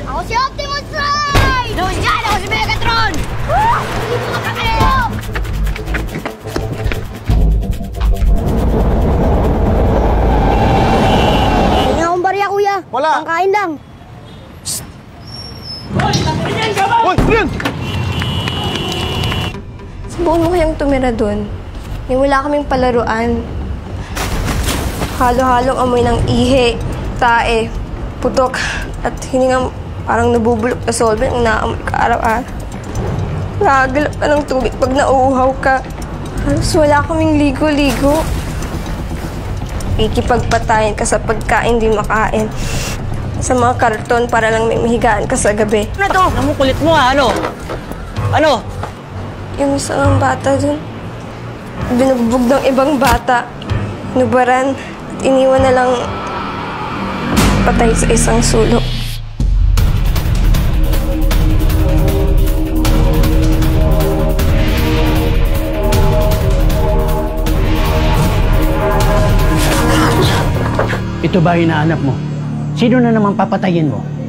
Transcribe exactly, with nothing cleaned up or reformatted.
Ako si Optimus Prime! Doon dyan! Ako si Megatron! Hindi mo makakalayo! Hindi akong barya, kuya. Wala. Pangkain lang. Hoy! Hoy! Rian! Subukan mo kayang tumira doon. May wala kaming palaruan. Halo-halong amoy ng ihi, tae, putok, at hiningang parang nabubulok na solvent ang naamoy ka araw-araw. Nakagalap ka ng tubig pag nauuhaw ka. Halos wala kaming ligo-ligo. Ikipagpatayin ka sa pagkain di makain. Sa mga karton para lang may mahigaan ka sa gabi. Ano to? Namu kulit mo ha, ano? Ano? Yung isang bata dun, binugbog ng ibang bata, nubaran, at iniwan na lang patay sa isang sulok. Ito ba hinahanap mo? Sino na naman papatayin mo?